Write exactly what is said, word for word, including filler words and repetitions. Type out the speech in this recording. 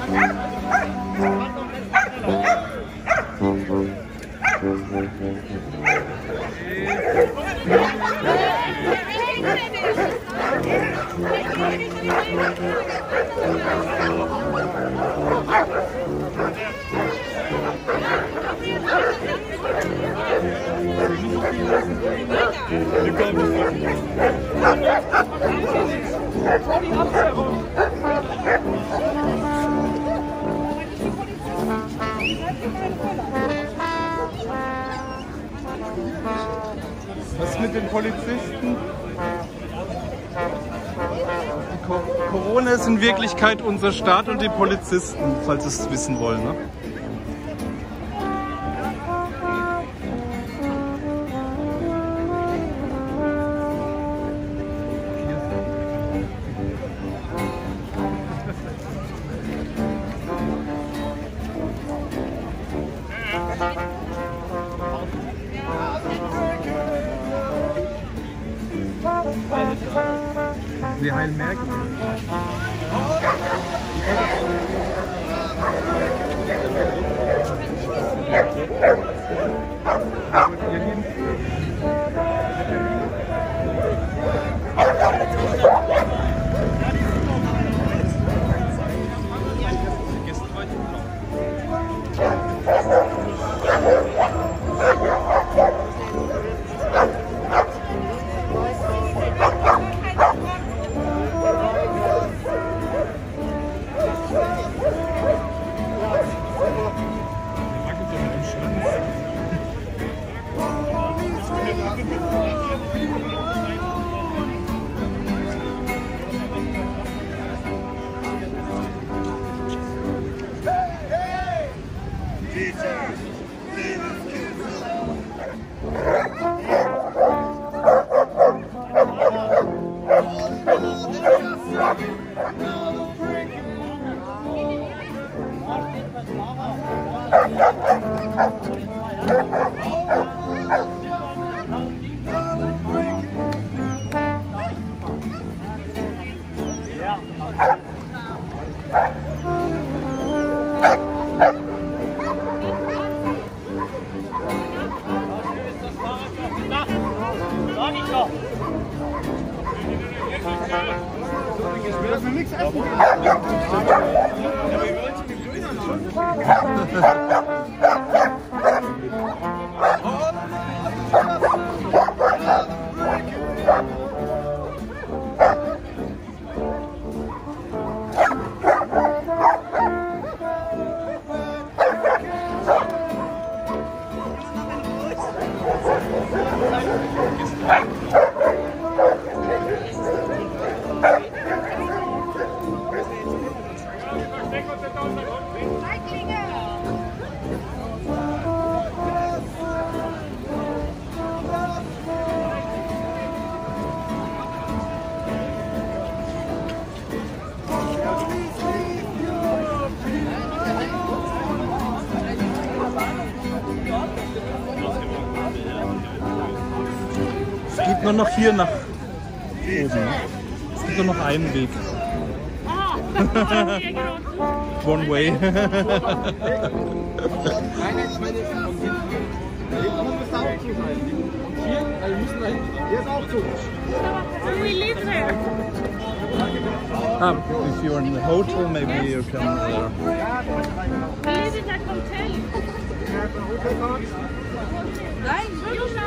Was mit den Polizisten? Die Co Corona ist in Wirklichkeit unser Staat und die Polizisten, falls Sie es wissen wollen. Ne? Sie heilen Merkel. Es geht nur noch hier nach oben. Es gibt nur noch einen Weg. One way. Meine, meine, hier muss auch zu sein. Und hier, also müssen wir hin. Hier ist auch zu. We live there. Ah, if you're in the hotel, maybe you can. Uh... We live in that hotel. Nein,